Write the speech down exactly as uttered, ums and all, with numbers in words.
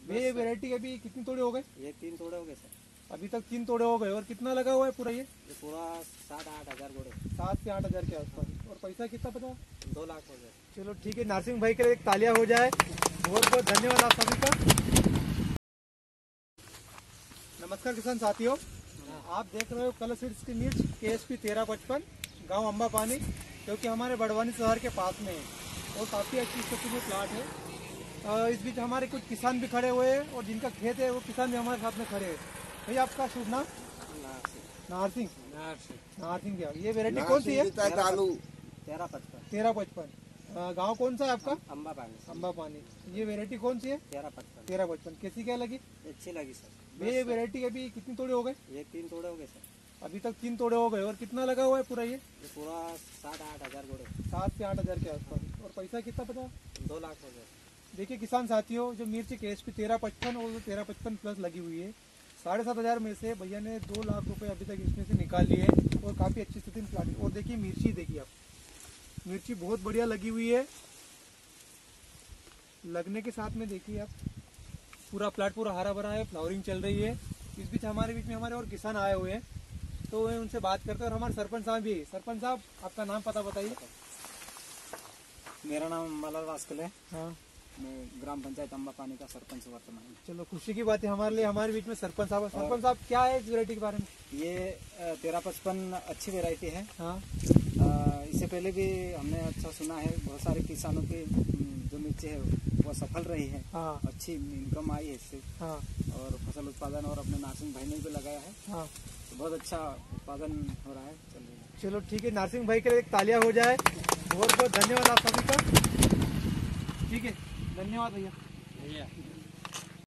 भैया ये वैरायटी अभी कितनी तोड़े हो गए? ये तीन तोड़े हो गए सर। अभी तक तीन तोड़े हो गए। और कितना लगा हुआ है पूरा ये? ये पूरा सात आठ हजार बोड़े, सात से आठ हजार के आसपास। और पैसा कितना पता? दो लाख हो गए। चलो ठीक है, नारसिंह भाई के लिए एक तालियां हो जाए। बहुत बहुत धन्यवाद आप सभी का। नमस्कार किसान साथियों, आप देख रहे हो कलर सीड्स की मिर्च के एस पी तेरह पचपन, गाँव अम्बा पानी, क्योंकि हमारे बड़वानी शहर के पास में है और काफ़ी अच्छी स्थिति में प्लाट है। इस बीच हमारे कुछ किसान भी खड़े हुए हैं और जिनका खेत है वो किसान भी हमारे साथ में खड़े हैं। भैया आपका शुभ नाम? नारसिंह। नारसिंह क्या, ये वेरायटी कौन सी है? तेरह पचपन। तेरह पचपन। गाँव कौन सा है आपका? अम्बा पानी। अम्बा पानी। ये वेरायटी कौन सी है? तेरह पचपन। तेरह पचपन। कैसी क्या लगी? अच्छी लगी सर। भैया ये वेरायटी अभी कितनी तोड़े हो गए? ये तीन तोड़े हो गए सर। अभी तक तीन तोड़े हो गए। और कितना लगा हुआ है पूरा ये? ये पूरा सात आठ हजार बोड़े, सात से आठ हजार के आसपास। और पैसा कितना पता? दो लाख हो गए। देखिए किसान साथियों, जो मिर्च के एस पी तेरह पचपन और जो तेरह पचपन प्लस लगी हुई है, साढ़े सात हजार में से भैया ने दो लाख रुपए अभी तक इसमें से निकाल लिए और काफी अच्छी स्थिति में प्लाट। और देखिए मिर्ची, देखिए आप, मिर्ची बहुत बढ़िया लगी हुई है। लगने के साथ में देखिए आप, पूरा प्लाट पूरा हरा भरा है, फ्लावरिंग चल रही है। इस बीच हमारे बीच में हमारे और किसान आए हुए हैं, तो वे उनसे बात करते हैं। और हमारे सरपंच साहब भी। सरपंच साहब आपका नाम पता बताइए। मेरा नाम मलर वास्कल है। हाँ, मैं ग्राम पंचायत अम्बा पानी का सरपंच वर्तमान। चलो खुशी की बात है हमारे लिए, हमारे बीच में सरपंच साहब। सरपंच साहब क्या है इस वेरायटी के बारे में? ये तेरह पचपन अच्छी वेरायटी है। हाँ, इससे पहले भी हमने अच्छा सुना है, बहुत सारे किसानों की जो मिर्ची है वो सफल रही है। हाँ, अच्छी इनकम आई है इससे। हाँ, और फसल उत्पादन और अपने नारसिंह भाई ने भी लगाया है। हाँ, तो बहुत अच्छा उत्पादन हो रहा है। चलिए चलो ठीक है, नारसिंह भाई के लिए एक तालियां हो जाए। बहुत बहुत धन्यवाद आप सभी का। ठीक है, धन्यवाद भैया। भैया